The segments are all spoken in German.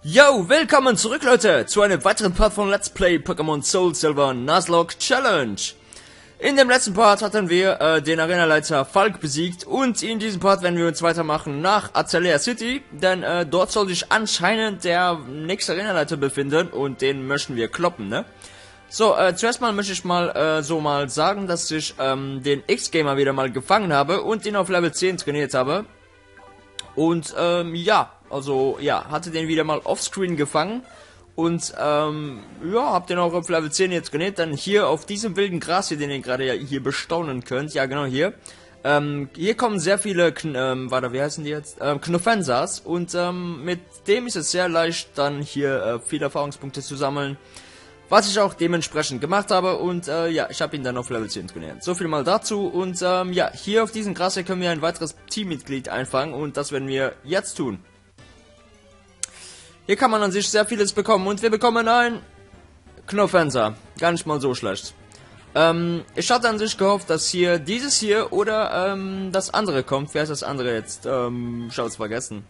Yo, willkommen zurück, Leute, zu einem weiteren Part von Let's Play Pokémon Soul Silver Nuzlocke Challenge. In dem letzten Part hatten wir den Arenaleiter Falk besiegt und in diesem Part werden wir uns weitermachen nach Azalea City, denn dort soll sich anscheinend der nächste Arenaleiter befinden und den möchten wir kloppen, ne? So, zuerst mal möchte ich mal mal sagen, dass ich den X-Gamer wieder mal gefangen habe und ihn auf Level 10 trainiert habe. Und ja, also ja, hatte den wieder mal offscreen gefangen und ja, hab den auch auf Level 10 jetzt trainiert. Dann hier auf diesem wilden Gras hier, den ihr gerade hier bestaunen könnt, ja genau hier. Hier kommen sehr viele, warte, wie heißen die jetzt? Knofensas und mit dem ist es sehr leicht, dann hier viele Erfahrungspunkte zu sammeln. Was ich auch dementsprechend gemacht habe und ja, ich habe ihn dann auf Level 10 trainiert. So viel mal dazu und ja, hier auf diesem Gras hier können wir ein weiteres Teammitglied einfangen und das werden wir jetzt tun. Hier kann man an sich sehr vieles bekommen und wir bekommen ein Knofensa. Gar nicht mal so schlecht. Ich hatte an sich gehofft, dass hier dieses hier oder das andere kommt. Wer ist das andere jetzt? Ich hab's vergessen.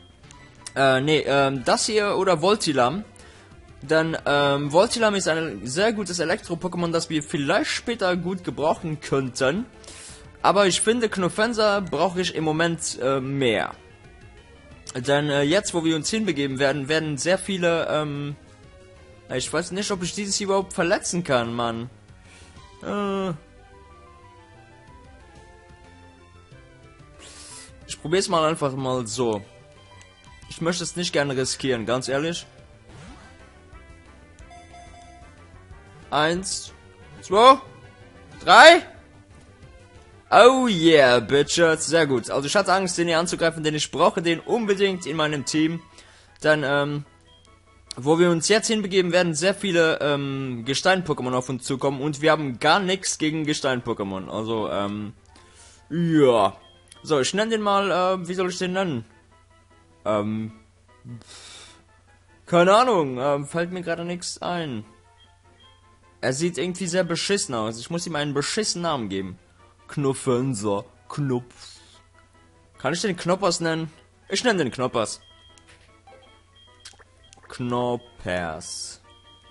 Das hier oder Voltilam. Denn Voltilam ist ein sehr gutes Elektro-Pokémon, das wir vielleicht später gut gebrauchen könnten. Aber ich finde, Knofensa brauche ich im Moment mehr. Denn jetzt, wo wir uns hinbegeben werden, werden sehr viele, ich weiß nicht, ob ich dieses hier überhaupt verletzen kann, Mann. Ich probiere es mal einfach mal so. Ich möchte es nicht gerne riskieren, ganz ehrlich. 1, 2, 3. Oh yeah, bitches. Sehr gut. Also ich hatte Angst, den hier anzugreifen, denn ich brauche den unbedingt in meinem Team. Dann, wo wir uns jetzt hinbegeben, werden sehr viele Gestein-Pokémon auf uns zukommen und wir haben gar nichts gegen Gestein-Pokémon. Also, ja. So, ich nenne den mal, wie soll ich den nennen? Keine Ahnung, fällt mir gerade nichts ein. Er sieht irgendwie sehr beschissen aus. Ich muss ihm einen beschissenen Namen geben. Knofensa. Knopf. Kann ich den Knoppers nennen? Ich nenne den Knoppers. Knoppers.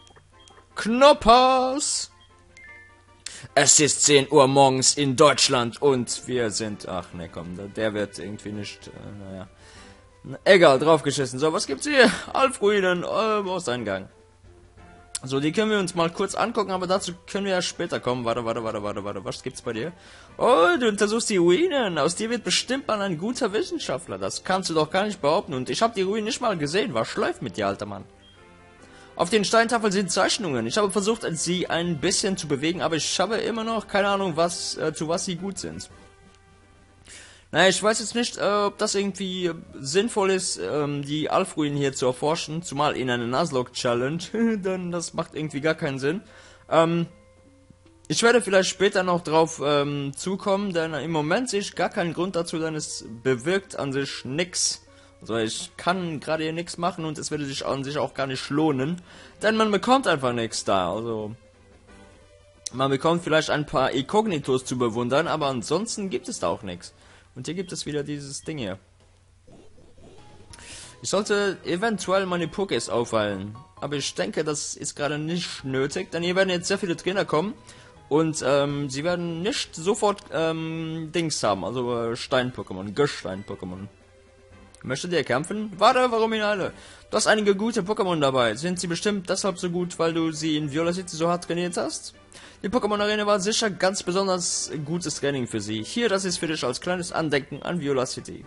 Knoppers! Es ist 10 Uhr morgens in Deutschland und wir sind... Ach ne, komm, der wird irgendwie nicht... naja. Egal, draufgeschissen. So, was gibt's hier? Alfruinen, Osteingang. So, die können wir uns mal kurz angucken, aber dazu können wir ja später kommen. Warte. Was gibt's bei dir? Oh, du untersuchst die Ruinen. Aus dir wird bestimmt mal ein guter Wissenschaftler. Das kannst du doch gar nicht behaupten. Und ich habe die Ruinen nicht mal gesehen. Was läuft mit dir, alter Mann? Auf den Steintafeln sind Zeichnungen. Ich habe versucht, sie ein bisschen zu bewegen, aber ich habe immer noch keine Ahnung, zu was sie gut sind. Naja, ich weiß jetzt nicht, ob das irgendwie sinnvoll ist, die Alfruinen hier zu erforschen, zumal in einer Nuzlocke Challenge, denn das macht irgendwie gar keinen Sinn. Ich werde vielleicht später noch drauf zukommen, denn im Moment sehe ich gar keinen Grund dazu, denn es bewirkt an sich nix. Also ich kann gerade hier nichts machen und es würde sich an sich auch gar nicht lohnen, denn man bekommt einfach nichts da, also... Man bekommt vielleicht ein paar Ikognitos zu bewundern, aber ansonsten gibt es da auch nichts. Und hier gibt es wieder dieses Ding hier. Ich sollte eventuell meine Pokés aufheilen. Aber ich denke, das ist gerade nicht nötig. Denn hier werden jetzt sehr viele Trainer kommen. Und sie werden nicht sofort Dings haben. Also Stein-Pokémon, Gestein-Pokémon. Möchtet ihr kämpfen? Warte, warum ihn alle? Du hast einige gute Pokémon dabei. Sind sie bestimmt deshalb so gut, weil du sie in Viola City so hart trainiert hast? Die Pokémon-Arena war sicher ganz besonders gutes Training für sie. Hier, das ist für dich als kleines Andenken an Viola City.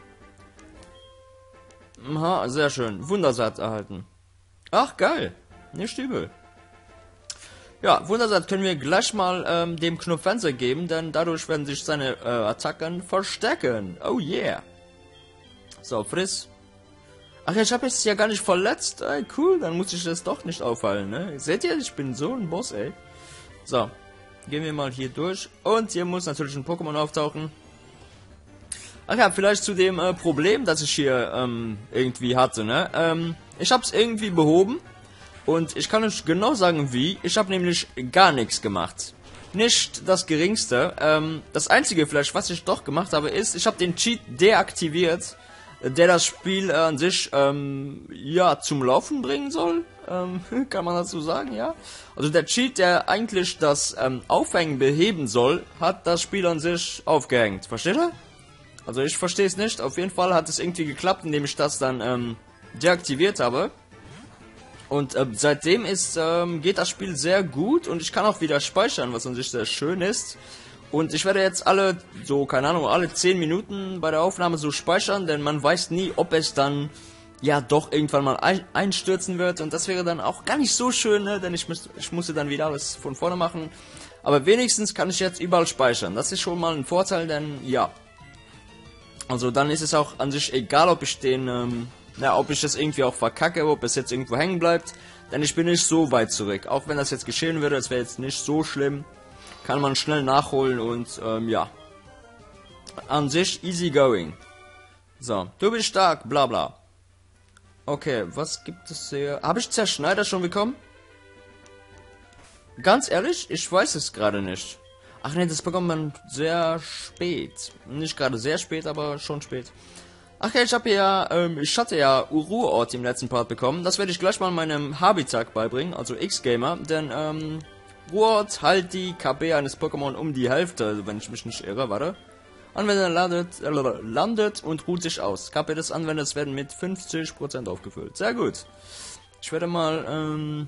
Aha, sehr schön. Wundersatz erhalten. Ach, geil. Nicht übel. Ja, Wundersatz können wir gleich mal dem Knofensa geben, denn dadurch werden sich seine Attacken verstärken. Oh yeah. So, friss. Ach ja, ich habe jetzt ja gar nicht verletzt. Ey, cool, dann muss ich das doch nicht aufhalten, ne? Seht ihr, ich bin so ein Boss, ey. So, gehen wir mal hier durch. Und hier muss natürlich ein Pokémon auftauchen. Ach ja, vielleicht zu dem Problem, das ich hier irgendwie hatte, ne? Ich habe es irgendwie behoben. Und ich kann euch genau sagen, wie. Ich habe nämlich gar nichts gemacht. Nicht das Geringste. Das einzige vielleicht, was ich doch gemacht habe, ist, ich habe den Cheat deaktiviert. der das Spiel an sich, ja, zum Laufen bringen soll, kann man dazu sagen, ja. Also der Cheat, der eigentlich das Aufhängen beheben soll, hat das Spiel an sich aufgehängt, versteht ihr? Also ich verstehe es nicht, auf jeden Fall hat es irgendwie geklappt, indem ich das dann deaktiviert habe. Und seitdem geht das Spiel sehr gut und ich kann auch wieder speichern, was an sich sehr schön ist. Und ich werde jetzt alle 10 Minuten bei der Aufnahme so speichern, denn man weiß nie, ob es dann ja doch irgendwann mal einstürzen wird. Und das wäre dann auch gar nicht so schön, ne? Denn ich musste dann wieder alles von vorne machen. Aber wenigstens kann ich jetzt überall speichern. Das ist schon mal ein Vorteil, denn ja. Also dann ist es auch an sich egal, ob ich ob ich das irgendwie auch verkacke, ob es jetzt irgendwo hängen bleibt. Denn ich bin nicht so weit zurück. Auch wenn das jetzt geschehen würde, das wäre jetzt nicht so schlimm. Kann man schnell nachholen und ja. An sich easy going. So, du bist stark, bla bla. Okay, was gibt es hier? Habe ich Zerschneider schon bekommen? Ganz ehrlich, ich weiß es gerade nicht. Ach ne, das bekommt man sehr spät. Nicht gerade sehr spät, aber schon spät. Ach ja, ich hatte ja Ruhrort im letzten Part bekommen. Das werde ich gleich mal meinem Habitat beibringen, also X-Gamer. Denn Ruhrort heilt die KP eines Pokémon um die Hälfte, also wenn ich mich nicht irre, warte. Anwender landet und ruht sich aus. KP des Anwenders werden mit 50% aufgefüllt. Sehr gut. Ich werde mal,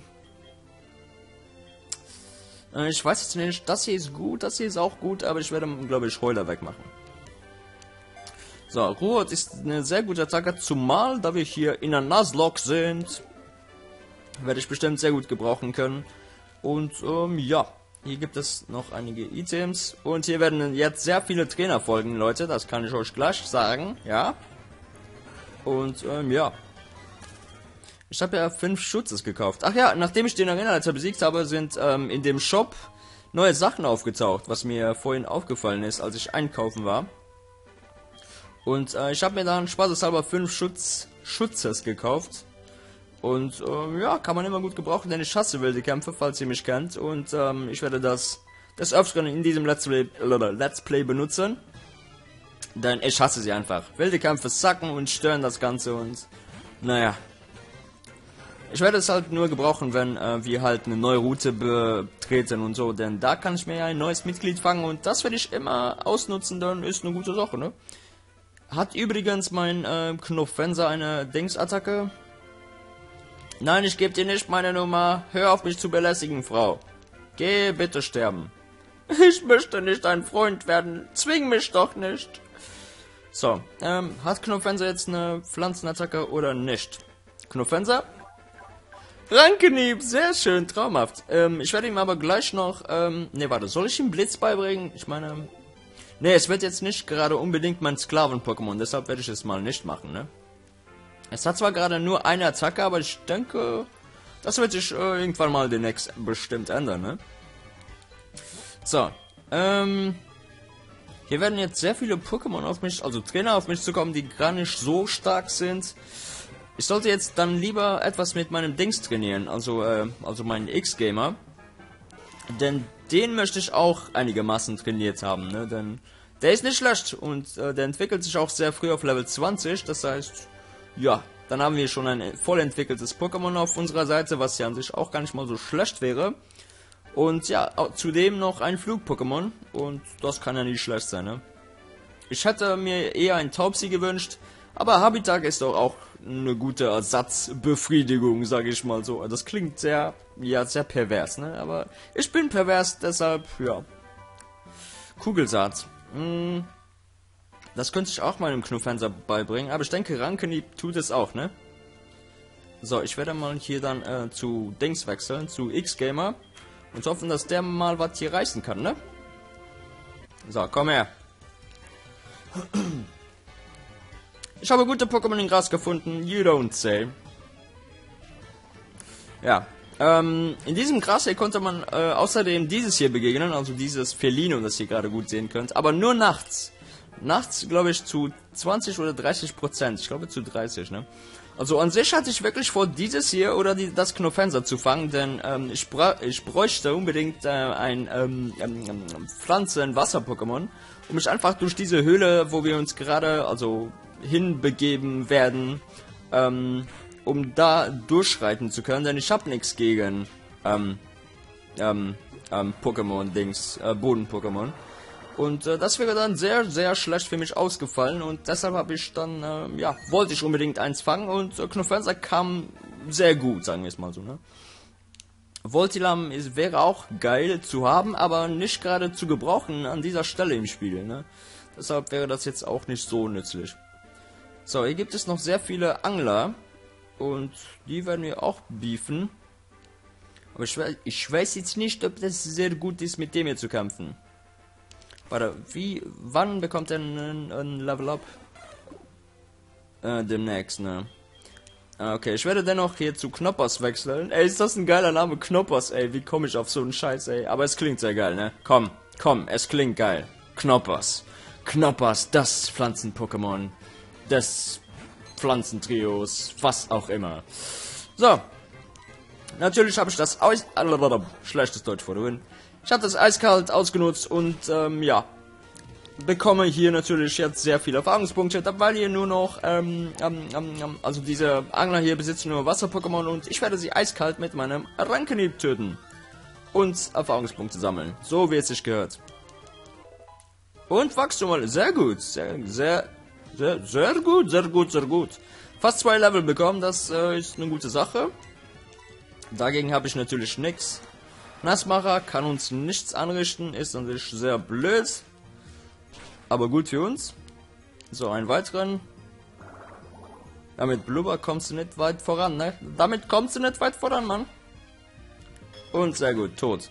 ich weiß jetzt nicht, das hier ist gut, das hier ist auch gut, aber ich werde, glaube ich, Heuler wegmachen. So, Ruhrort ist eine sehr gute Attacke, zumal, da wir hier in der Nuzlocke sind, werde ich bestimmt sehr gut gebrauchen können. Und, ja, hier gibt es noch einige Items. Und hier werden jetzt sehr viele Trainer folgen, Leute, das kann ich euch gleich sagen, ja. Und, ja. Ich habe ja 5 Schutzes gekauft. Ach ja, nachdem ich den Arenaleiter besiegt habe, sind, in dem Shop neue Sachen aufgetaucht, was mir vorhin aufgefallen ist, als ich einkaufen war. Und ich habe mir dann spaßeshalber 5 Schutzes gekauft. Und ja, kann man immer gut gebrauchen, denn ich hasse wilde Kämpfe, falls ihr mich kennt. Und ich werde das des Öfteren in diesem Let's Play benutzen. Denn ich hasse sie einfach. Wilde Kämpfe sacken und stören das Ganze und naja. Ich werde es halt nur gebrauchen, wenn wir halt eine neue Route betreten und so. Denn da kann ich mir ja ein neues Mitglied fangen und das werde ich immer ausnutzen, dann ist eine gute Sache, ne? Hat übrigens mein Knopfenser eine Dingsattacke? Nein, ich gebe dir nicht meine Nummer. Hör auf mich zu belästigen, Frau. Geh bitte sterben. Ich möchte nicht dein Freund werden. Zwing mich doch nicht. So, hat Knopfenser jetzt eine Pflanzenattacke oder nicht? Knopfenser? Rankenhieb, sehr schön, traumhaft. Ich werde ihm aber gleich noch, ne, warte, soll ich ihm Blitz beibringen? Ich meine, ne, es wird jetzt nicht gerade unbedingt mein Sklaven-Pokémon, deshalb werde ich es mal nicht machen, ne? Es hat zwar gerade nur eine Attacke, aber ich denke, das wird sich irgendwann mal demnächst bestimmt ändern, ne? So, hier werden jetzt sehr viele Pokémon auf mich, also Trainer auf mich zukommen, die gar nicht so stark sind. Ich sollte jetzt dann lieber etwas mit meinem Dings trainieren, also meinen X-Gamer. Denn den möchte ich auch einigermaßen trainiert haben, ne? Denn der ist nicht schlecht und der entwickelt sich auch sehr früh auf Level 20, das heißt, ja, dann haben wir schon ein voll entwickeltes Pokémon auf unserer Seite, was ja an sich auch gar nicht mal so schlecht wäre. Und ja, zudem noch ein Flug-Pokémon und das kann ja nicht schlecht sein, ne? Ich hätte mir eher ein Taubsi gewünscht, aber Habitat ist doch auch eine gute Ersatzbefriedigung, sage ich mal so. Das klingt sehr, ja, sehr pervers, ne? Aber ich bin pervers, deshalb, ja. Kugelsaat. Das könnte ich auch meinem Knufenser beibringen, aber ich denke, Rankenhieb tut es auch, ne? So, ich werde mal hier dann zu Dings wechseln, zu X-Gamer. Und hoffen, dass der mal was hier reißen kann, ne? So, komm her. Ich habe gute Pokémon in Gras gefunden, you don't say. Ja, in diesem Gras hier konnte man außerdem dieses hier begegnen, also dieses Felino, das ihr gerade gut sehen könnt, aber nur nachts. Nachts, glaube ich, zu 20 oder 30%. Ich glaube zu 30, ne? Also an sich hatte ich wirklich vor, dieses hier oder das Knofenser zu fangen, denn ich bräuchte unbedingt ein Pflanzen-Wasser-Pokémon, um mich einfach durch diese Höhle, wo wir uns gerade, also hinbegeben werden, um da durchschreiten zu können, denn ich habe nichts gegen Pokémon-Dings, Boden-Pokémon. Und das wäre dann sehr, sehr schlecht für mich ausgefallen und deshalb habe ich dann, ja, wollte ich unbedingt eins fangen und Knofenser kam sehr gut, sagen wir es mal so, ne? Voltilam wäre auch geil zu haben, aber nicht gerade zu gebrauchen an dieser Stelle im Spiel, ne? Deshalb wäre das jetzt auch nicht so nützlich. So, hier gibt es noch sehr viele Angler und die werden wir auch beefen. Aber ich weiß jetzt nicht, ob das sehr gut ist, mit dem hier zu kämpfen. Warte, wann bekommt er ein Level Up? Demnächst, ne? Okay, ich werde dennoch hier zu Knoppers wechseln. Ey, ist das ein geiler Name? Knoppers, ey, wie komme ich auf so einen Scheiß, ey? Aber es klingt sehr geil, ne? Komm, es klingt geil. Knoppers. Knoppers, das Pflanzen-Pokémon. Des Pflanzentrios, was auch immer. So. Natürlich habe ich das schlechtes Deutsch vorhin. Ich habe das eiskalt ausgenutzt und ja, bekomme hier natürlich jetzt sehr viele Erfahrungspunkte, weil hier nur noch, also diese Angler hier besitzen nur Wasser-Pokémon und ich werde sie eiskalt mit meinem Rankenhieb töten und Erfahrungspunkte sammeln, so wie es sich gehört. Und Wachstum, sehr gut, sehr gut. Fast 2 Level bekommen, das ist eine gute Sache. Dagegen habe ich natürlich nichts. Nassmacher kann uns nichts anrichten, ist natürlich sehr blöd. Aber gut für uns. So, einen weiteren. Ja, mit Blubber kommst du nicht weit voran, ne? Damit kommst du nicht weit voran, Mann. Und sehr gut, tot.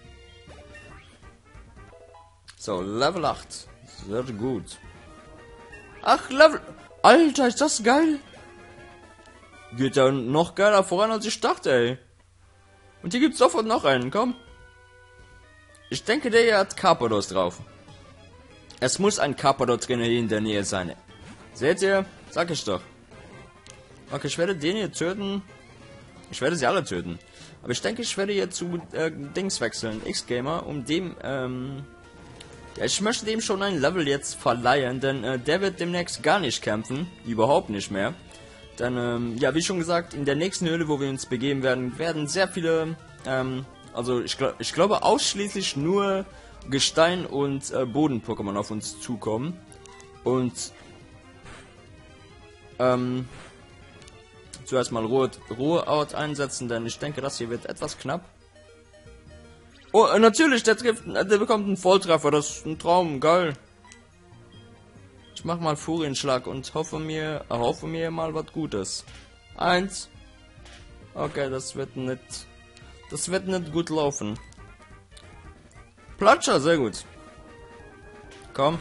So, Level 8. Sehr gut. Ach, Level... Alter, ist das geil? Geht ja noch geiler voran, als ich dachte, ey. Und hier gibt's sofort noch einen, komm. Ich denke, der hier hat Carpador drauf. Es muss ein Carpador Trainer hier in der Nähe sein. Seht ihr? Sag ich doch. Okay, ich werde den hier töten. Ich werde sie alle töten. Aber ich denke, ich werde hier zu Dings wechseln. X-Gamer, um dem, ja, ich möchte dem schon ein Level jetzt verleihen, denn der wird demnächst gar nicht kämpfen. Überhaupt nicht mehr. Dann, ja, wie schon gesagt, in der nächsten Höhle, wo wir uns begeben werden sehr viele, also ich glaube ausschließlich nur Gestein- und Boden-Pokémon auf uns zukommen. Und, zuerst mal Ruhe-Out einsetzen, denn ich denke, das hier wird etwas knapp. Oh, natürlich, der bekommt einen Volltreffer, das ist ein Traum, geil. Ich mach mal Furienschlag und erhoffe mir mal was Gutes. 1. Okay, das wird nicht gut laufen. Platscher, sehr gut. Komm.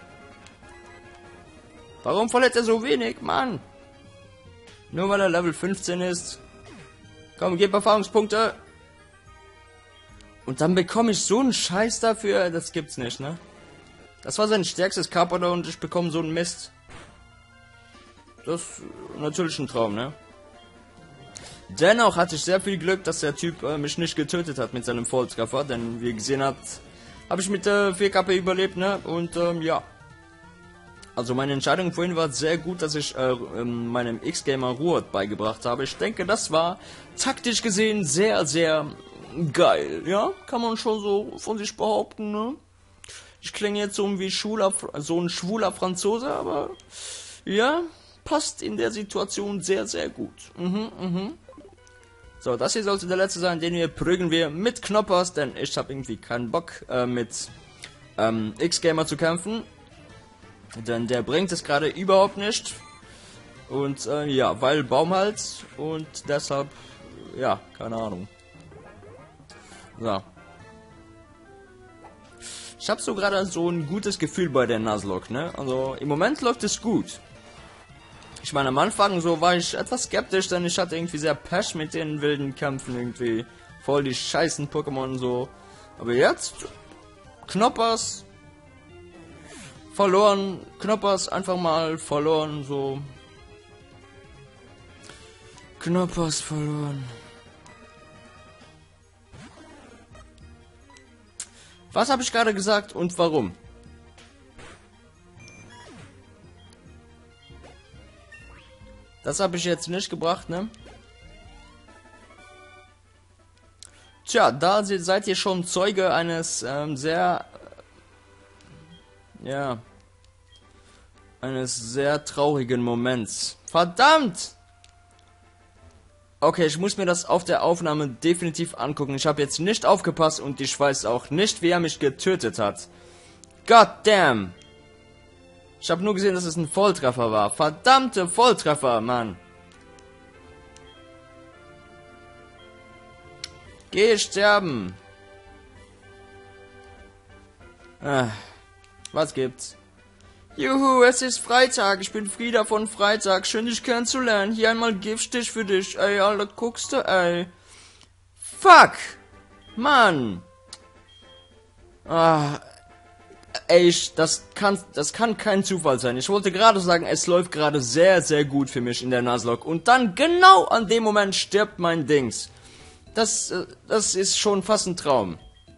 Warum verletzt er so wenig, Mann? Nur weil er Level 15 ist. Komm, gib Erfahrungspunkte. Und dann bekomme ich so einen Scheiß dafür, das gibt's nicht, ne? Das war sein stärkstes Carpador und ich bekomme so einen Mist. Das ist natürlich ein Traum, ne? Dennoch hatte ich sehr viel Glück, dass der Typ mich nicht getötet hat mit seinem Volltreffer, denn wie ihr gesehen habt, habe ich mit 4 KP überlebt, ne? Und ja. Also meine Entscheidung vorhin war sehr gut, dass ich meinem X-Gamer Ruhe beigebracht habe. Ich denke, das war taktisch gesehen sehr, sehr geil, ja? Kann man schon so von sich behaupten, ne? Ich klinge jetzt so wie so ein schwuler Franzose, aber ja, passt in der Situation sehr, sehr gut. So, das hier sollte der letzte sein, den wir prügeln wir mit Knoppers, denn ich habe irgendwie keinen Bock mit X-Gamer zu kämpfen. Denn der bringt es gerade überhaupt nicht. Und ja, weil Baumhals und deshalb, ja, keine Ahnung. So. Ich habe so gerade so ein gutes Gefühl bei der Nuzlocke, ne? Also im Moment läuft es gut. Ich meine, am Anfang so war ich etwas skeptisch, denn ich hatte irgendwie sehr Pech mit den wilden Kämpfen, irgendwie voll die scheißen Pokémon so. Aber jetzt Knoppers verloren, Knoppers einfach mal verloren, so. Knoppers verloren. Was habe ich gerade gesagt und warum? Das habe ich jetzt nicht gebracht, ne? Tja, da seid ihr schon Zeuge eines eines sehr traurigen Moments. Verdammt! Okay, ich muss mir das auf der Aufnahme definitiv angucken. Ich habe jetzt nicht aufgepasst und ich weiß auch nicht, wie er mich getötet hat. God damn! Ich habe nur gesehen, dass es ein Volltreffer war. Verdammte Volltreffer, Mann! Geh sterben! Was gibt's? Juhu, es ist Freitag. Ich bin Frieda von Freitag. Schön, dich kennenzulernen. Hier einmal Giftstich für dich. Ey, Alter, guckst du, ey. Fuck! Mann! Ey, das kann kein Zufall sein. Ich wollte gerade sagen, es läuft gerade sehr, sehr gut für mich in der Nuzlocke. Und dann genau an dem Moment stirbt mein Dings. Das ist schon fast ein Traum.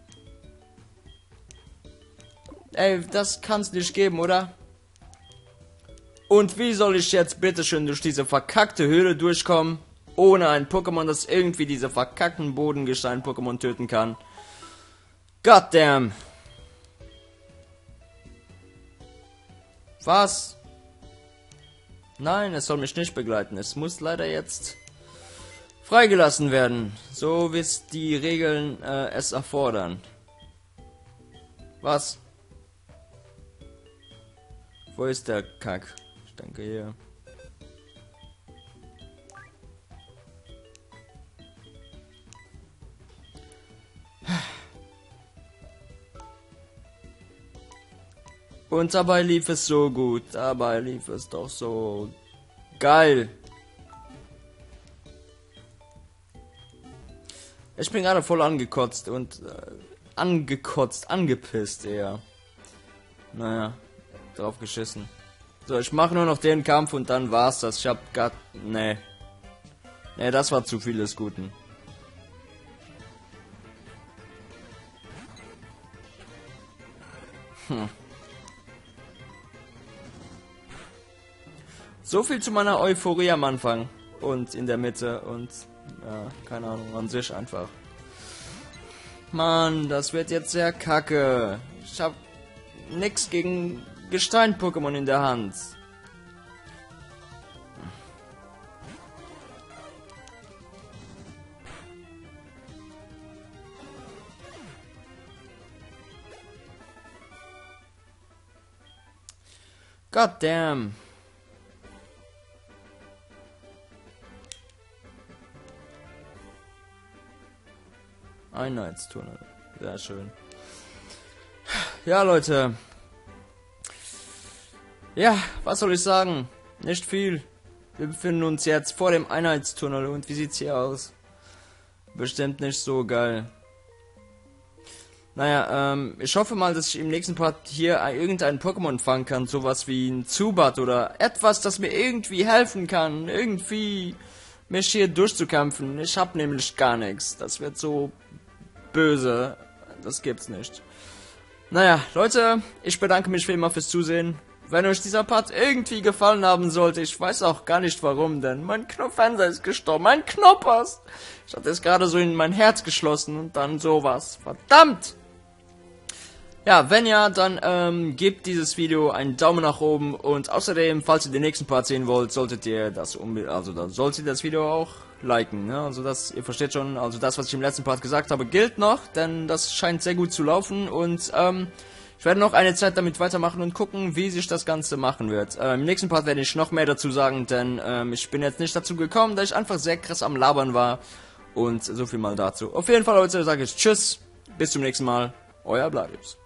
Ey, das kann's nicht geben, oder? Und wie soll ich jetzt bitteschön durch diese verkackte Höhle durchkommen, ohne ein Pokémon, das irgendwie diese verkackten Bodengestein-Pokémon töten kann? Goddamn! Was? Nein, es soll mich nicht begleiten. Es muss leider jetzt freigelassen werden, so wie es die Regeln es erfordern. Was? Wo ist der Kack? Ich denke hier. Und dabei lief es so gut. Dabei lief es doch so geil. Ich bin gerade voll angekotzt und angepisst eher. Naja, drauf geschissen. So, ich mache nur noch den Kampf und dann war's das. Ich hab grad... Nee, das war zu viel des Guten. So viel zu meiner Euphorie am Anfang und in der Mitte und ja, keine Ahnung, an sich einfach. Mann, das wird jetzt sehr kacke. Ich hab nix gegen Gestein-Pokémon in der Hand. God damn. Einheitstunnel. Sehr schön. Ja, Leute. Ja, was soll ich sagen? Nicht viel. Wir befinden uns jetzt vor dem Einheitstunnel und wie sieht's hier aus? Bestimmt nicht so geil. Naja, ich hoffe mal, dass ich im nächsten Part hier irgendein Pokémon fangen kann. Sowas wie ein Zubat oder etwas, das mir irgendwie helfen kann. Irgendwie mich hier durchzukämpfen. Ich hab nämlich gar nichts. Das wird so böse. Das gibt's nicht. Naja, Leute, ich bedanke mich wie immer fürs Zusehen. Wenn euch dieser Part irgendwie gefallen haben sollte, ich weiß auch gar nicht warum, denn mein Knopfenser ist gestorben. Mein Knoppers! Ich hatte es gerade so in mein Herz geschlossen und dann sowas. Verdammt! Ja, wenn ja, dann gebt dieses Video einen Daumen nach oben und außerdem, falls ihr den nächsten Part sehen wollt, solltet ihr das das Video auch liken, ne? Also das, ihr versteht schon, also das, was ich im letzten Part gesagt habe, gilt noch, denn das scheint sehr gut zu laufen und ich werde noch eine Zeit damit weitermachen und gucken, wie sich das Ganze machen wird. Im nächsten Part werde ich noch mehr dazu sagen, denn ich bin jetzt nicht dazu gekommen, da ich einfach sehr krass am Labern war und so viel mal dazu. Auf jeden Fall, Leute, sage ich Tschüss, bis zum nächsten Mal, euer Bladius.